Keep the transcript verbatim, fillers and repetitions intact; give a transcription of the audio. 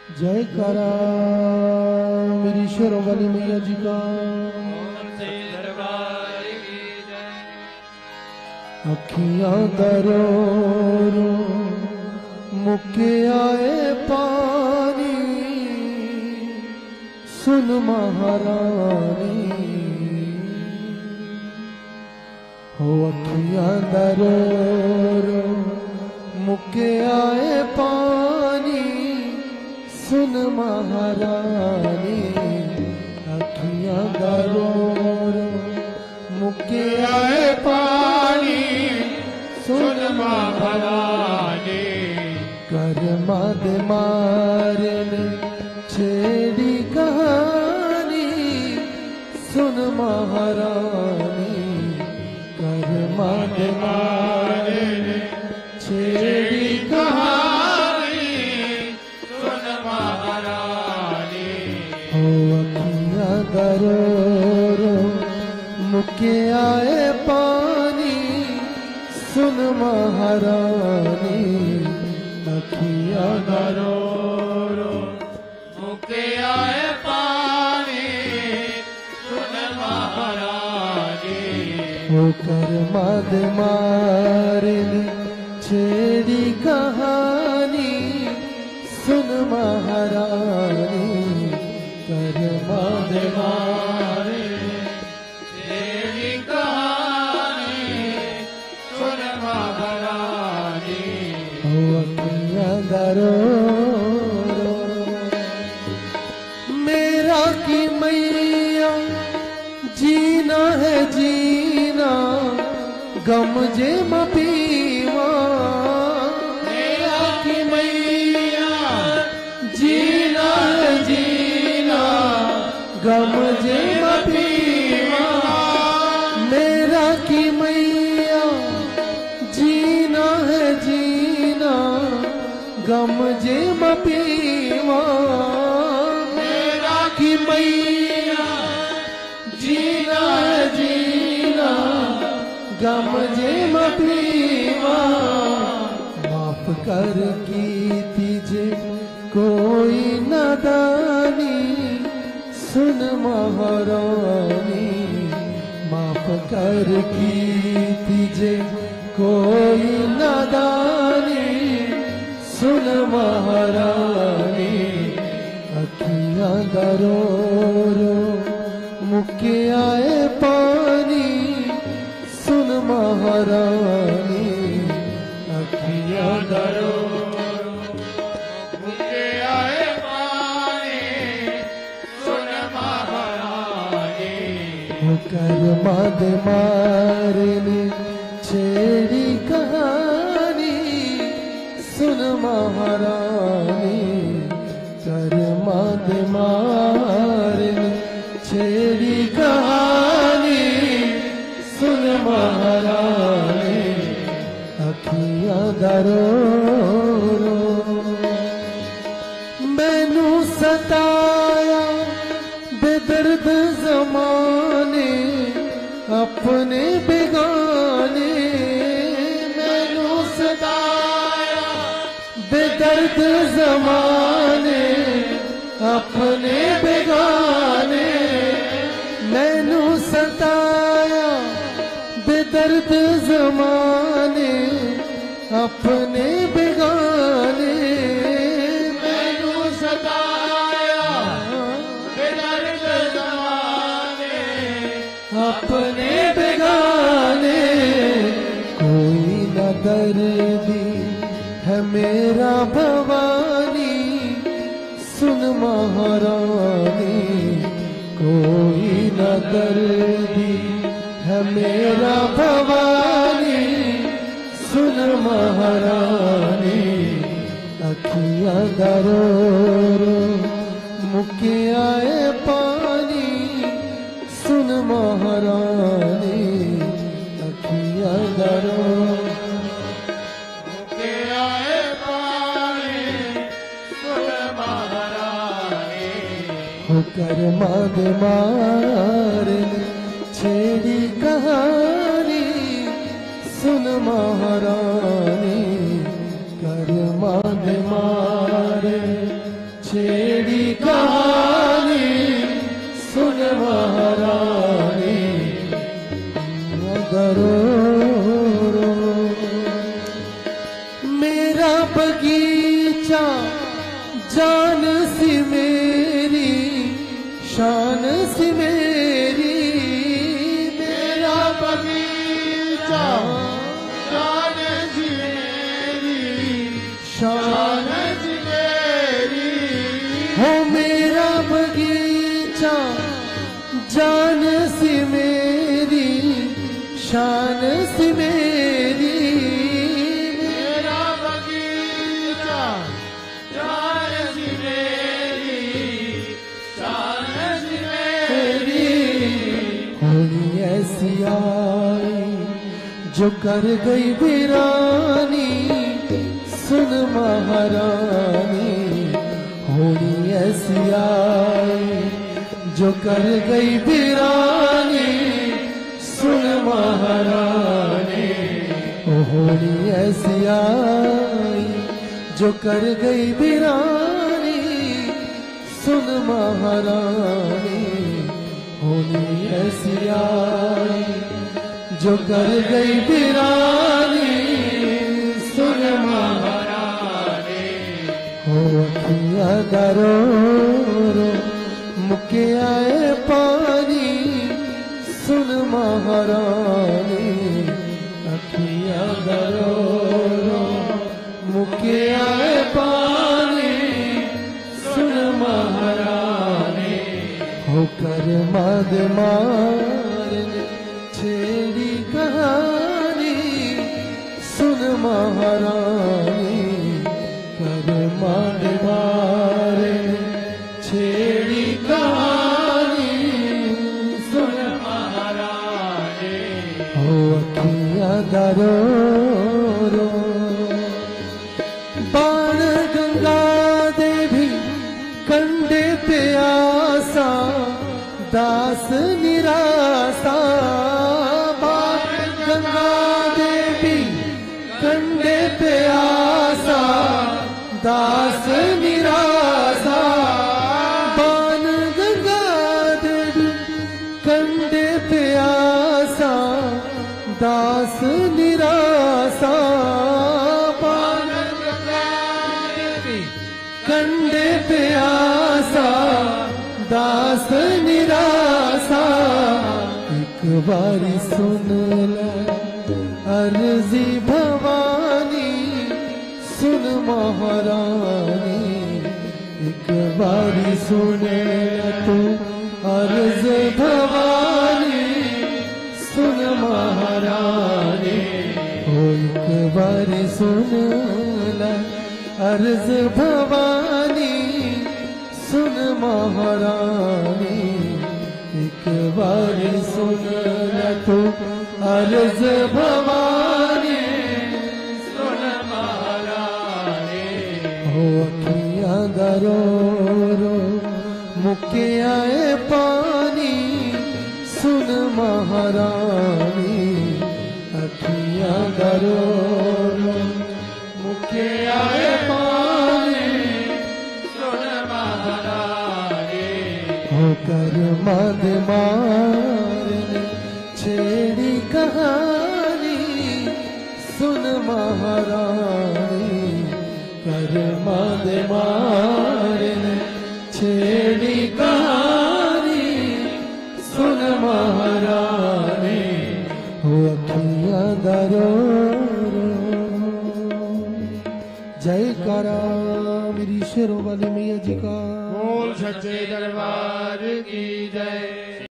जय करा मेरी शेरों वाली मैया जी का। अखियां दरो रो मुके आए पानी, सुन महारानी हो। अखियां दरो रो मुके आए पानी, सुन महारानी। अखियां दरो रो मुके आए पानी, सुन महारानी। कर्मा दे मारने छेड़ी कहानी, सुन महारानी। कर्मा दे मारने छेड़ी कहानी, सुन महारानी हो। अखियां दरो रो मुके आए पानी, सुन महारानी। अखियां दरो रो मुके आए पानी, सुन महारानी हो। कर्मा दे मारने छेड़ी कहानी, सुन महारानी। कर्मा दे मारने छेड़ी कहानी, सुन महारानी हो। अखियां दरो रो मेरा की मैया, जीना है जीना गम जे म पीवा। मेरा की मैया, जीना है जीना गम जे म पीवा। मेरा की मैया, जीना है जीना गम जे म पीवा। मेरा की मैया, जीना है जीना गम जे म पीवा। माफ कर की तीजे कोई नादानी, सुन महारानी। माफ कर की तीजे कोई नादानी, सुन महारानी। अखियां दरो रो मुके आए पानी, सुन महारानी। अखियां दरो रो मुके आए पानी, सुन महारानी हो। कर्मा दे मारने छेड़ी कहानी, सुन महारानी। कर्मा दे मारने छेड़ी कहानी, सुन महारानी। अखियां दरो रो मैनू सताया बेदर्द ज़माने, अपने बेगाने। मैनू सताया बेदर्द ज़माने, अपने बेगाने। मैनू सताया बेदर्द ज़माने, अपने बेगाने। मैनू सताया बेदर्द ज़माने, अपने बेगाने। कोई न दर्दी है मेरा भवानी, सुन महारानी। कोई न दर्दी है मेरा भवानी, सुन महारानी। अखियां दरो रो मुके आए पानी, सुन महारानी। अखियां दरो मुके आए पानी, सुन महारानी हो। कर्मा दे मारने छेड़ी कहानी, सुन महारानी। कर्मा दे मारे छेड़ी कहानी सुन महारानी दरो रो। मेरा बगीचा जान सी मेरी शान सी मेरी, मेरा बगीचा जान सी मेरी शान सी मेरी। हो मेरा बगीचा जान सी मेरी शान सी मेरी, मेरा बगीचा जान सी मेरी शान सी मेरी। होली ऐसी आई जो कर गई वीरानी सुन महारानी। होली ऐसी आई जो कर गई वीरानी सुन महारानी। होली ऐसी आई जो कर गई वीरानी सुन महारानी। होली ऐसी आई जो कर गई वीरानी सुन महारानी। हो अखियाँ दरो रो मुके आए पानी सुन महारानी। अखियाँ दरो रो मुके आए पानी सुन महारानी। होकर मद मारने छेड़ी कहानी सुन महारानी। कर मद मारने छेड़ी कहानी सुन महारानी। हो अखियाँ दरो रो। बाण गंगा देवी कंडे पे आसा दास निरासा। बाण गंगा देवी कंडे पे आसा दास निरासा। बाण गंगा देवी कंडे पे आसा दास निरासा। बाण गंगा देवी कंडे पे आसा दास निरासा। एक बारी सुन ले अर्जी भवानी सुन महारानी। एक बारी सुने तू अर्ज भवानी सुन महारानी। हो एक बारी सुन ले अर्ज भवानी सुन महारानी। एक बारी सुन ले तू अर्ज भवानी सुन महारानी। हो अखियाँ दरो रो मुके आए पानी सुन महारानी। अखियाँ दरो रो मुके आए पानी सुन महारानी। होकर मद मारने छेड़ी कहानी सुन महारानी। कर मद मारने छेड़ी कहानी सुन महारानी। हो अखियाँ दरो रो। जयकारा मेरी शेरों वाली मैया जी का। बोल सच्चे दरबार की जय।